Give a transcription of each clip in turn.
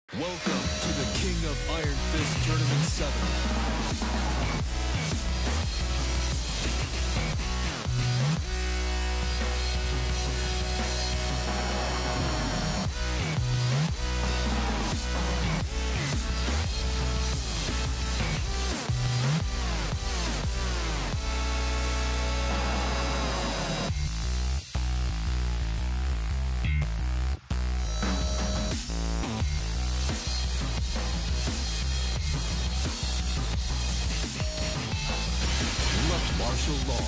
Welcome to the King of Iron Fist Tournament 7. Martial law.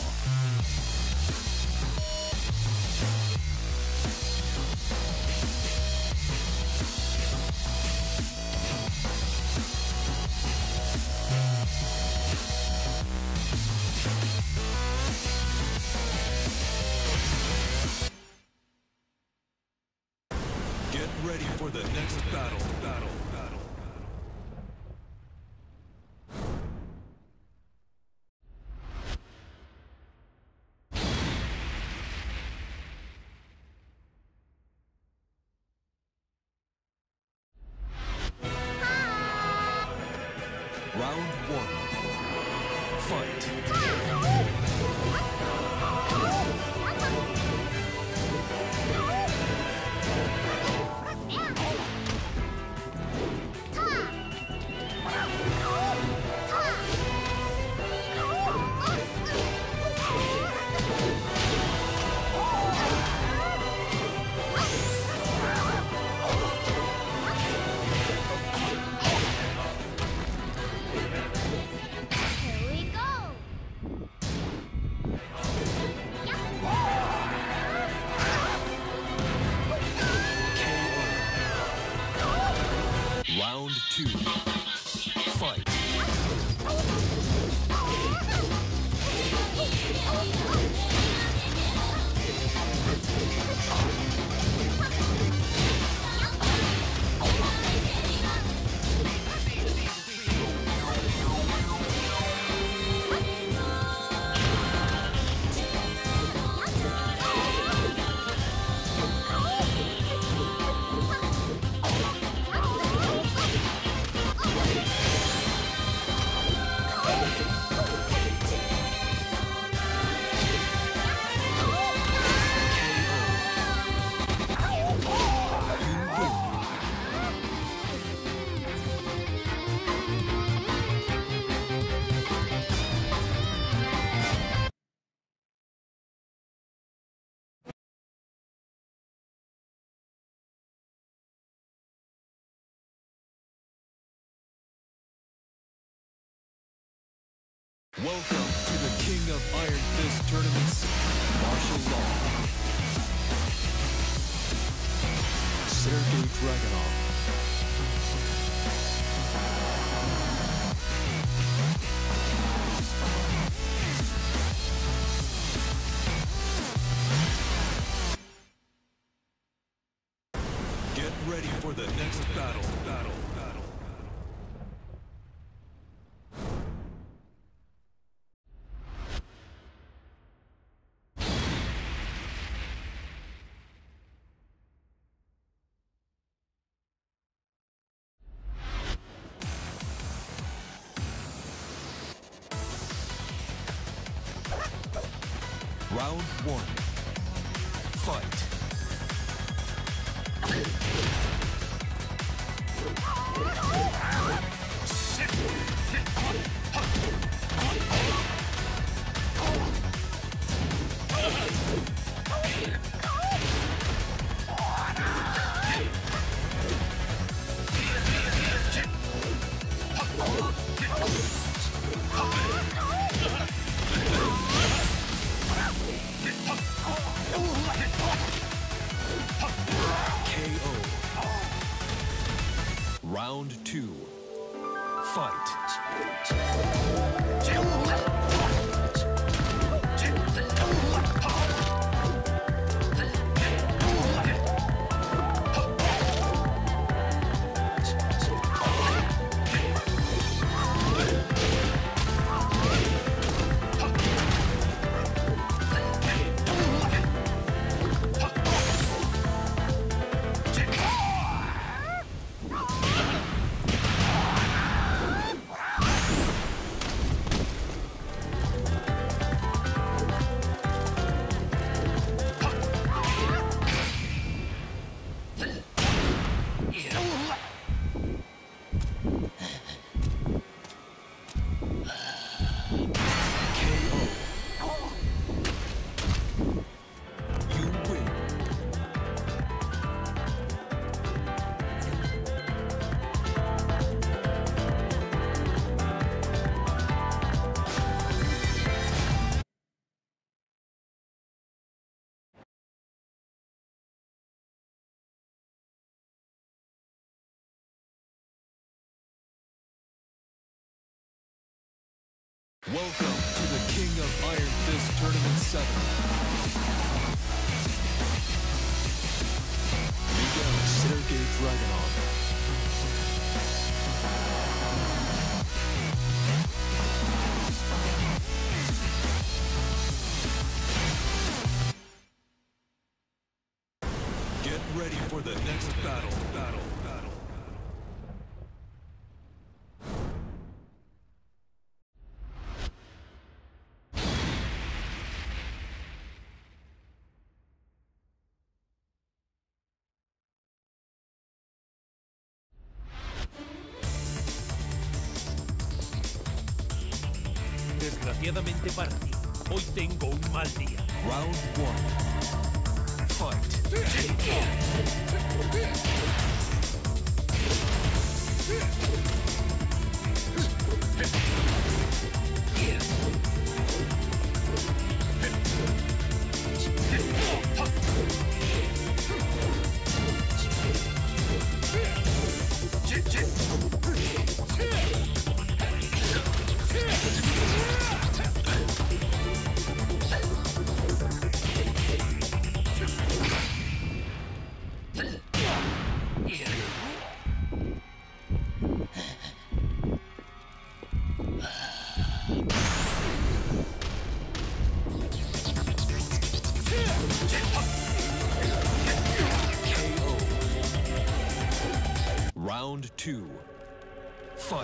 Get ready for the next battle. Round 1. Fight. Round 2. Fight. Welcome to the King of Iron Fist Tournament 6. Martial law. Sergei Dragunov. Get ready for the next battle. Round 1. Fight. Round 2. Fight. Welcome to the King of Iron Fist Tournament 7. Miguel Sergey Dragunov. Get ready for the next battle. Desgraciadamente para ti, hoy tengo un mal día. Round 1. Fight. Round 2. Fight.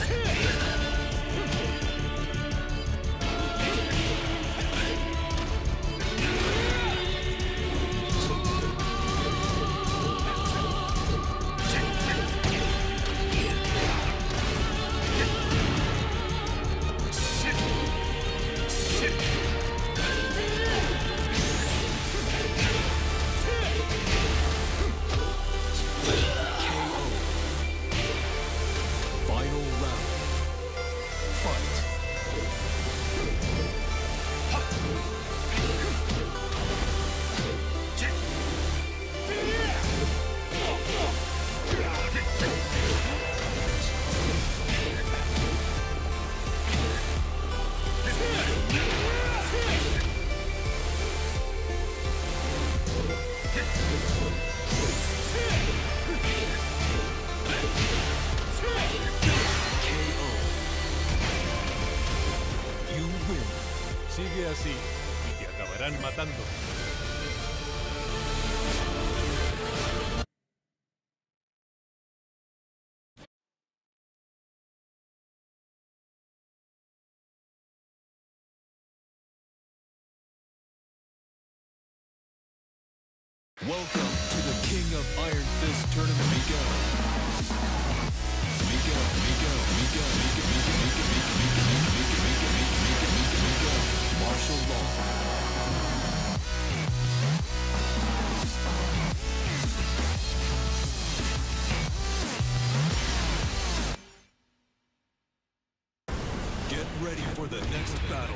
Sigue así y te acabarán matando. Welcome to the King of Iron Fist Tournament, Martial Law. Get ready for the next battle.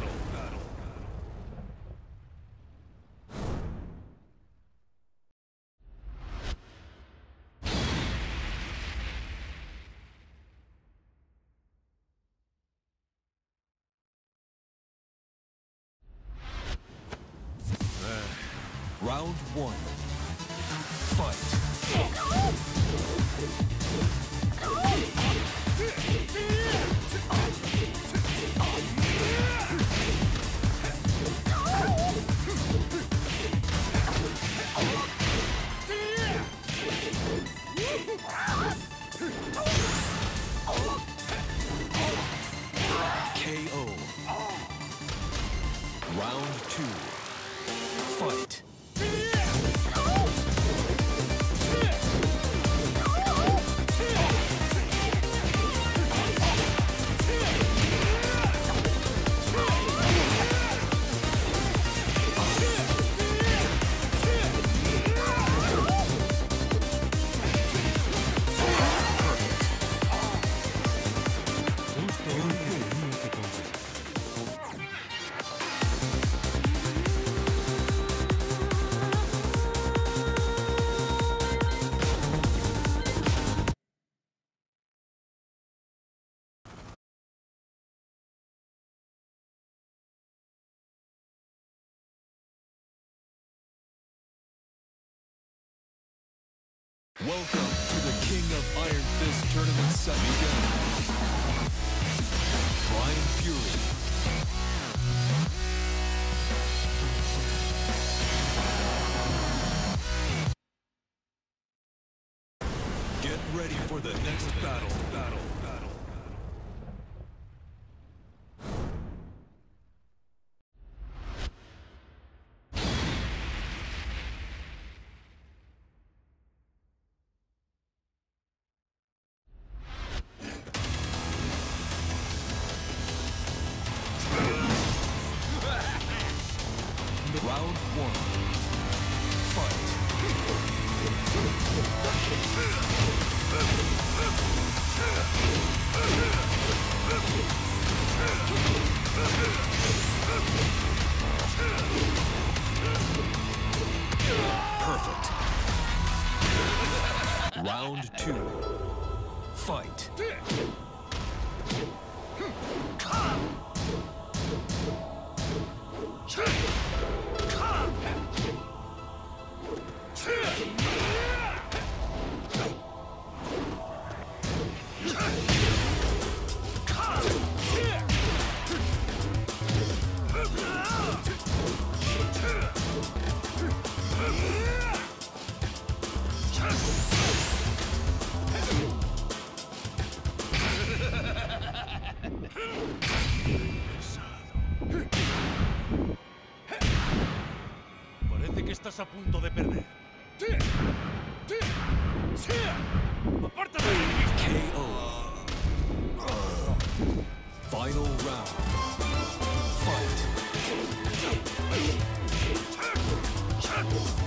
Round 1. Fight. KO. Round 2. Fight. Welcome to the King of Iron Fist Tournament semi-final. Brian Fury. Get ready for the next battle. Round one. Fight. Perfect. Round two. Fight. Parece que estás a punto de perder. ¡Apártate! KO. Final round. Fight.